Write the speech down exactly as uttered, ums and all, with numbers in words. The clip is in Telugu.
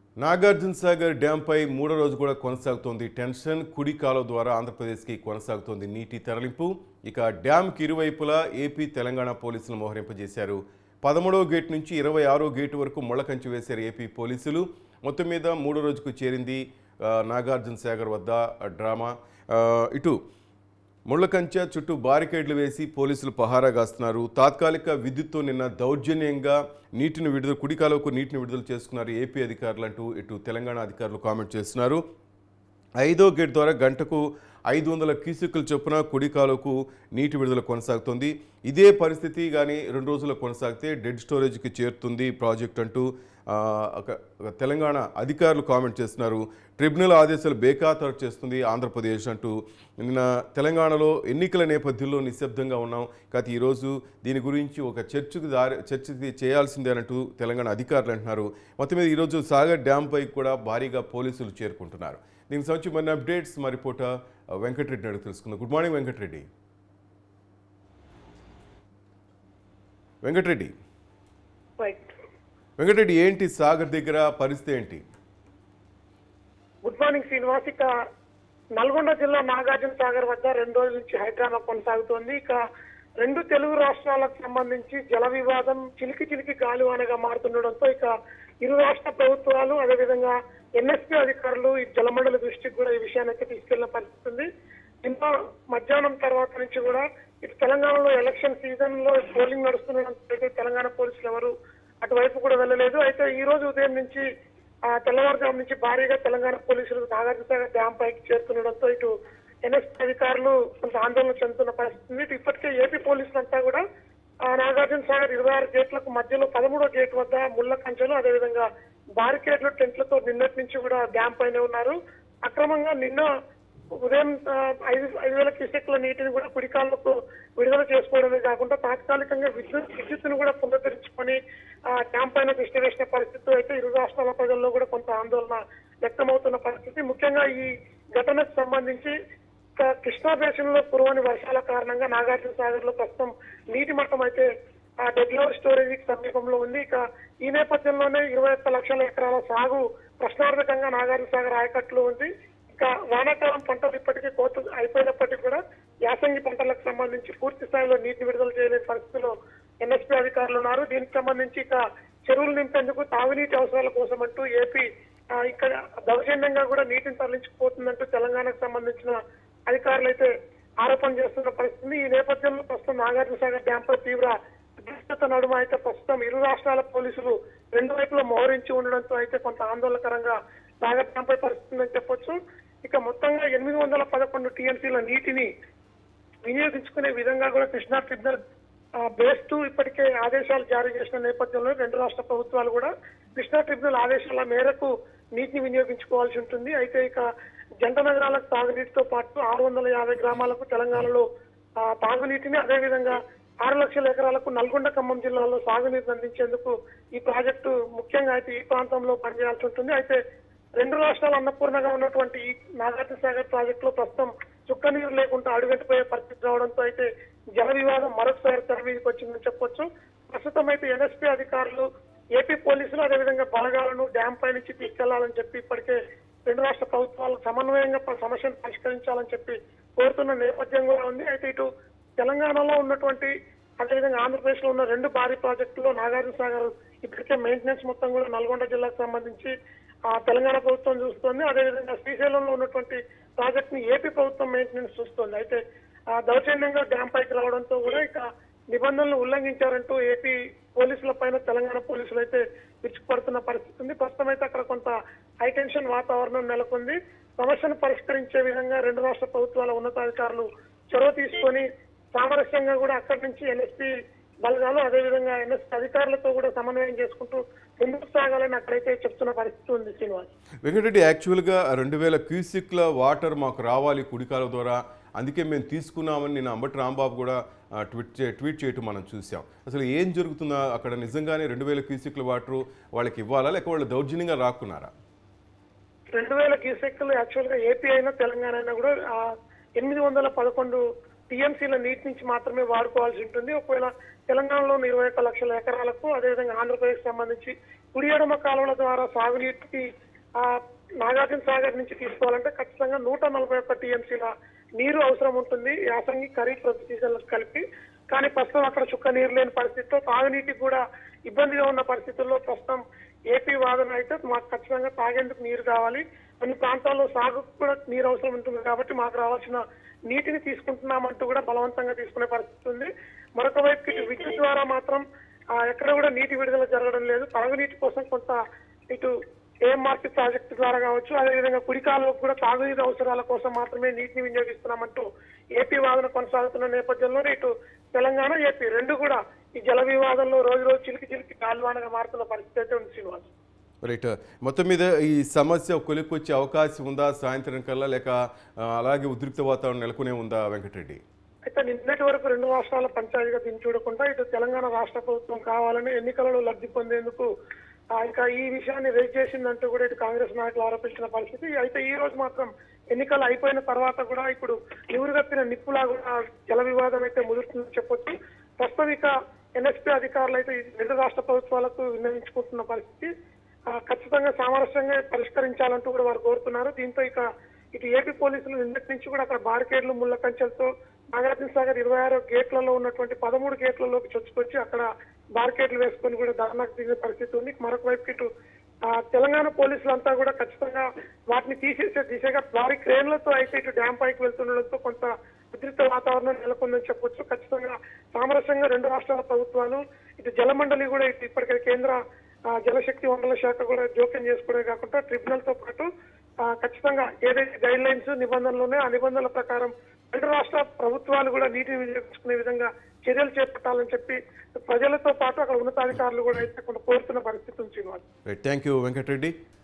నాగార్జున సాగర్ డ్యాం పై మూడో రోజు కూడా కొనసాగుతోంది టెన్షన్. కుడి కాలువ ద్వారా ఆంధ్రప్రదేశ్కి కొనసాగుతోంది నీటి తరలింపు. ఇక డ్యాంకి ఇరువైపులా ఏపీ తెలంగాణ పోలీసులు మోహరింపజేశారు. పదమూడవ గేట్ నుంచి ఇరవై ఆరో గేటు వరకు ముళ్ళకంచి వేశారు ఏపీ పోలీసులు. మొత్తం మీద మూడో రోజుకు చేరింది నాగార్జున సాగర్ వద్ద డ్రామా. ఇటు ముళ్ళకంచె చుట్టూ బారికేడ్లు వేసి పోలీసులు పహారా కాస్తున్నారు. తాత్కాలిక విద్యుత్తో నిన్న దౌర్జన్యంగా నీటిని విడుదల కుడి కాలువకు నీటిని విడుదల చేసుకున్నారు ఏపీ అధికారులు అంటూ ఇటు తెలంగాణ అధికారులు కామెంట్ చేస్తున్నారు. ఐదో గేట్ ద్వారా గంటకు ఐదు వందల క్యూసెక్కుల చొప్పున కుడి కాలువకు నీటి విడుదల కొనసాగుతుంది. ఇదే పరిస్థితి కానీ రెండు రోజుల్లో కొనసాగితే డెడ్ స్టోరేజ్కి చేరుతుంది ప్రాజెక్ట్ అంటూ తెలంగాణ అధికారులు కామెంట్ చేస్తున్నారు. ట్రిబ్యునల్ ఆదేశాలు బేఖాతరు చేస్తుంది ఆంధ్రప్రదేశ్ అంటూ. నిన్న తెలంగాణలో ఎన్నికల నేపథ్యంలో నిశ్శబ్దంగా ఉన్నాం, కాకపోతే ఈరోజు దీని గురించి ఒక చర్చకు దారి చర్చ చేయాల్సిందే అంటూ తెలంగాణ అధికారులు అంటున్నారు. మొత్తం మీద ఈరోజు సాగర్ డ్యాంపై కూడా భారీగా పోలీసులు చేరుకుంటున్నారు. దీనికి సంబంధించి మన అప్డేట్స్ మా రిపోర్టర్ వెంకటరెడ్డి అడుగు తెలుసుకుందాం. Good morning Venkatareddy. వెంకటరెడ్డి వెంకటరెడ్డి ఏంటి సాగర్ దగ్గర పరిస్థితి ఏంటి? Good morning Srinivas. ఇక నల్గొండ జిల్లా నాగార్జున సాగర్ వద్ద రెండు రోజుల నుంచి హైడ్రామా కొనసాగుతోంది. ఇక రెండు తెలుగు రాష్ట్రాలకు సంబంధించి జల వివాదం చిలికి చిలికి గాలివానగా మారుతుండడంతో ఇక ఇరు రాష్ట్ర ప్రభుత్వాలు అదేవిధంగా ఎన్ఎస్పీ అధికారులు ఈ జలమండలి దృష్టికి కూడా ఈ విషయాన్ని అయితే తీసుకెళ్లిన పరిస్థితి ఉంది. నిన్న మధ్యాహ్నం తర్వాత నుంచి కూడా ఇటు తెలంగాణలో ఎలక్షన్ సీజన్ లో పోలింగ్ నడుస్తుండడంతో అయితే తెలంగాణ పోలీసులు ఎవరు అటువైపు కూడా వెళ్ళలేదు. అయితే ఈ రోజు ఉదయం నుంచి ఆ తెల్లవారుజాము నుంచి భారీగా తెలంగాణ పోలీసులు నాగార్జున సాగర్ డ్యాం పైకి చేరుతుండడంతో ఇటు ఎన్ఎస్పీ అధికారులు కొంత ఆందోళన చెందుతున్న పరిస్థితి. ఇటు ఇప్పటికే ఏపీ పోలీసులంతా కూడా నాగార్జున సాగర్ ఇరవై ఆరు గేట్లకు మధ్యలో పదమూడో గేట్ వద్ద ముళ్ళ కంచెలు అదేవిధంగా బారికేడ్లు టెంట్లతో నిన్నటి నుంచి కూడా డ్యాం పైనే ఉన్నారు. అక్రమంగా నిన్న ఉదయం ఐదు ఐదు వేల క్యూసెక్ల నీటిని కూడా కుడికాళ్లకు విడుదల చేసుకోవడమే కాకుండా తాత్కాలికంగా విద్యుత్ విద్యుత్తును కూడా పునరుద్ధరించుకొని ఆ డ్యాం పైన దృష్టి వేసిన పరిస్థితి అయితే ఇరు రాష్ట్రాల ప్రజల్లో కూడా కొంత ఆందోళన వ్యక్తమవుతున్న పరిస్థితి. ముఖ్యంగా ఈ ఘటనకు సంబంధించి కృష్ణా బేసిన్ లో కురవని వర్షాల కారణంగా నాగార్జున సాగర్ లో ప్రస్తుతం నీటి మట్టం అయితే ఆ డెడ్ లెవెల్ స్టోరేజ్ కి సమీపంలో ఉంది. ఇక ఈ నేపథ్యంలోనే ఇరవై ఒక్క లక్షల ఎకరాల సాగు ప్రశ్నార్థకంగా నాగార్జున సాగర్ ఆయకట్లు ఉంది. ఇక వానాకాలం పంటలు ఇప్పటికీ కోత అయిపోయినప్పటికీ కూడా యాసంగి పంటలకు సంబంధించి పూర్తి స్థాయిలో నీటిని విడుదల చేయలేని పరిస్థితిలో ఎన్ఎస్పీ అధికారులు ఉన్నారు. దీనికి సంబంధించి ఇక చెరువులు నింపేందుకు తాగునీటి అవసరాల కోసం అంటూ ఏపీ ఇక్కడ దౌర్జన్యంగా కూడా నీటిని తరలించుకుపోతుందంటూ తెలంగాణకు సంబంధించిన అధికారులు అయితే ఆరోపణ చేస్తున్న పరిస్థితి. ఈ నేపథ్యంలో ప్రస్తుతం నాగార్జున సాగర్ డ్యాంపై తీవ్ర దుష్టత నడుమ అయితే ప్రస్తుతం ఇరు రాష్ట్రాల పోలీసులు రెండు వైపులో మోహరించి ఉండడంతో అయితే కొంత ఆందోళనకరంగా సాగర్ డ్యాంపై పరిస్థితి అని చెప్పొచ్చు. ఇక మొత్తంగా ఎనిమిది వందల పదకొండు టీఎంసీల నీటిని వినియోగించుకునే విధంగా కూడా కృష్ణా ట్రిబ్యునల్ బేస్తూ ఇప్పటికే ఆదేశాలు జారీ చేసిన నేపథ్యంలో రెండు రాష్ట్ర ప్రభుత్వాలు కూడా కృష్ణా ట్రిబ్యునల్ ఆదేశాల మేరకు నీటిని వినియోగించుకోవాల్సి ఉంటుంది. అయితే ఇక జంట నగరాలకు తాగునీటితో పాటు ఆరు వందల యాభై గ్రామాలకు తెలంగాణలో తాగునీటిని అదేవిధంగా ఆరు లక్షల ఎకరాలకు నల్గొండ ఖమ్మం జిల్లాలో సాగునీటిని అందించేందుకు ఈ ప్రాజెక్టు ముఖ్యంగా అయితే ఈ ప్రాంతంలో పనిచేయాల్సి ఉంటుంది. అయితే రెండు రాష్ట్రాలు అన్నపూర్ణగా ఉన్నటువంటి ఈ నాగార్జున సాగర్ ప్రాజెక్ట్ లో ప్రస్తుతం చుక్క నీరు లేకుండా అడుగంటిపోయే పరిస్థితి రావడంతో అయితే జల వివాదం మరొకసారి తెర మీదకి వచ్చిందని చెప్పొచ్చు. ప్రస్తుతం అయితే ఎన్ఎస్పీ అధికారులు ఏపీ పోలీసులు అదేవిధంగా బలగాలను డ్యాం పై నుంచి తీసుకెళ్లాలని చెప్పి ఇప్పటికే రెండు రాష్ట్ర ప్రభుత్వాలు సమన్వయంగా సమస్యను పరిష్కరించాలని చెప్పి కోరుతున్న నేపథ్యం కూడా ఉంది. అయితే ఇటు తెలంగాణలో ఉన్నటువంటి అదేవిధంగా ఆంధ్రప్రదేశ్ లో ఉన్న రెండు భారీ ప్రాజెక్టులో నాగార్జున సాగర్ ఇప్పటికే మెయింటెనెన్స్ మొత్తం కూడా నల్గొండ జిల్లాకు సంబంధించి ఆ తెలంగాణ ప్రభుత్వం చూస్తోంది. అదేవిధంగా శ్రీశైలంలో ఉన్నటువంటి ప్రాజెక్ట్ ని ఏపీ ప్రభుత్వం మెయింటెనెన్స్ చూస్తోంది. అయితే ఆ దౌర్జన్యంగా డ్యాం పైకి రావడంతో కూడా ఇక నిబంధనలు ఉల్లంఘించారంటూ ఏపీ పోలీసుల పైన తెలంగాణ పోలీసులు అయితే విరుచుకుపడుతున్న పరిస్థితి ఉంది. ప్రస్తుతం అయితే అక్కడ కొంత హైటెన్షన్ వాతావరణం నెలకొంది. సమస్యను పరిష్కరించే విధంగా రెండు రాష్ట్ర ప్రభుత్వాల ఉన్నతాధికారులు చొరవ తీసుకొని సామరస్యంగా కూడా అక్కడి నుంచి ఎన్ఎస్పీ బలగాలు అదేవిధంగా ఎన్ఎస్పీ అధికారులతో కూడా సమన్వయం చేసుకుంటూ ముందుకు సాగాలని అక్కడైతే చెప్తున్న పరిస్థితి ఉంది. శ్రీనివాస్ వెంకటరెడ్డి, యాక్చువల్గా రెండు వేల క్యూసిక్ల వాటర్ మాకు రావాలి కుడికాల ద్వారా, అందుకే మేము తీసుకున్నామని నేను అంబటి రాంబాబు కూడా ట్వీట్ చే ట్వీట్ చేయటం మనం చూసాం. అసలు ఏం జరుగుతుందా అక్కడ? నిజంగానే రెండు వేల క్యూసిక్ల వాటర్ వాళ్ళకి ఇవ్వాలా లేక వాళ్ళు దౌర్జన్యంగా రాకున్నారా? రెండు వేల క్యూసెక్లు యాక్చువల్గా ఏపీ అయినా తెలంగాణ అయినా కూడా ఎనిమిది వందల పదకొండు టీఎంసీల నీటి నుంచి మాత్రమే వాడుకోవాల్సి ఉంటుంది. ఒకవేళ తెలంగాణలో ఇరవై ఒక్క లక్షల ఎకరాలకు, అదేవిధంగా ఆంధ్రప్రదేశ్ సంబంధించి కుడి ఎడమ కాలువల ద్వారా సాగునీటికి ఆ నాగార్జున సాగర్ నుంచి తీసుకోవాలంటే ఖచ్చితంగా నూట నలభై ఒక్క టీఎంసీల నీరు అవసరం ఉంటుంది, యాసంగి ఖరీఫ్ రబీ సీజన్లకు కలిపి. కానీ ప్రస్తుతం అక్కడ చుక్క నీరు లేని పరిస్థితితో తాగునీటికి కూడా ఇబ్బందిగా ఉన్న పరిస్థితుల్లో ప్రస్తుతం ఏపీ వాదన అయితే మాకు ఖచ్చితంగా తాగేందుకు నీరు కావాలి, కొన్ని ప్రాంతాల్లో సాగుకు కూడా నీరు అవసరం ఉంటుంది కాబట్టి మాకు రావాల్సిన నీటిని తీసుకుంటున్నామంటూ కూడా బలవంతంగా తీసుకునే పరిస్థితి ఉంది. మరొక వైపు ఇటు విద్యుత్ ద్వారా మాత్రం ఎక్కడ కూడా నీటి విడుదల జరగడం లేదు. తాగునీటి కోసం కొంత ఇటు ఏఎంఆర్పీ ప్రాజెక్టు ద్వారా కావచ్చు, అదేవిధంగా కుడికాలకు కూడా తాగునీరు అవసరాల కోసం మాత్రమే నీటిని వినియోగిస్తున్నామంటూ ఏపీ వాదన కొనసాగుతున్న నేపథ్యంలో ఇటు తెలంగాణ ఏపీ రెండు కూడా ఈ జల వివాదంలో రోజు రోజు చిలికి చిలికి గాలివానగా మారుతున్న పరిస్థితి అయితే ఉంది శ్రీనివాస్. రైట్, మొత్తం మీద ఈ సమస్య కొలిక్కొచ్చే అవకాశం ఉందా సాయంత్రం కల్లా, లేక అలాగే ఉద్రిక్త వాతావరణం నెలకొనే ఉందా వెంకటరెడ్డి? అయితే నిన్నటి వరకు రెండు రాష్ట్రాల పంచాయతీగా దీన్ని చూడకుండా ఇటు తెలంగాణ రాష్ట్ర ప్రభుత్వం కావాలని ఎన్నికలలో లబ్ధి పొందేందుకు ఇంకా ఈ విషయాన్ని రేజ్ చేసిందంటూ కూడా ఇటు కాంగ్రెస్ నాయకులు ఆరోపించిన పరిస్థితి. అయితే ఈ రోజు మాత్రం ఎన్నికలు అయిపోయిన తర్వాత కూడా ఇప్పుడు నివురుగప్పిన నిప్పులా కూడా జల వివాదం అయితే ముదురుతుందని చెప్పొచ్చు. ప్రస్తుతం ఇక ఎన్ఎస్పీ అధికారులు అయితే రెండు రాష్ట్ర ప్రభుత్వాలకు విన్నవించుకుంటున్న పరిస్థితి. ఖచ్చితంగా సామరస్యంగా పరిష్కరించాలంటూ కూడా వారు కోరుతున్నారు. దీంతో ఇక ఇటు ఏపీ పోలీసులు నిన్నటి నుంచి కూడా అక్కడ బారికేడ్లు ముళ్ల కంచెలతో నాగార్జున సాగర్ ఇరవై ఆరు గేట్లలో ఉన్నటువంటి పదమూడు గేట్లలోకి చొచ్చుకొచ్చి అక్కడ బారికేడ్లు వేసుకొని కూడా ధర్నాకు దిగే పరిస్థితి ఉంది. మరొక వైపు ఇటు తెలంగాణ పోలీసులంతా కూడా ఖచ్చితంగా వాటిని తీసేసే దిశగా భారీ క్రేన్లతో అయితే ఇటు డ్యాం పైకి వెళ్తుండడంతో కొంత ఉద్రిక్త వాతావరణం నెలకొందని చెప్పొచ్చు. ఖచ్చితంగా సామరస్యంగా రెండు రాష్ట్రాల ప్రభుత్వాలు ఇటు జలమండలి కూడా ఇటు ఇప్పటికే కేంద్ర జలశక్తి వనరుల శాఖ కూడా జోక్యం చేసుకోవడమే కాకుండా ట్రిబ్యునల్ తో పాటు ఖచ్చితంగా ఏదైతే గైడ్ లైన్స్ నిబంధనలు ఉన్నాయో ఆ నిబంధనల ప్రకారం రెండు రాష్ట్ర ప్రభుత్వాలు కూడా నీటిని వినియోగించుకునే విధంగా చర్యలు చేపట్టాలని చెప్పి ప్రజలతో పాటు అక్కడ ఉన్నతాధికారులు కూడా అయితే కోరుతున్న పరిస్థితి ఉంది. Thank you Venkatareddy.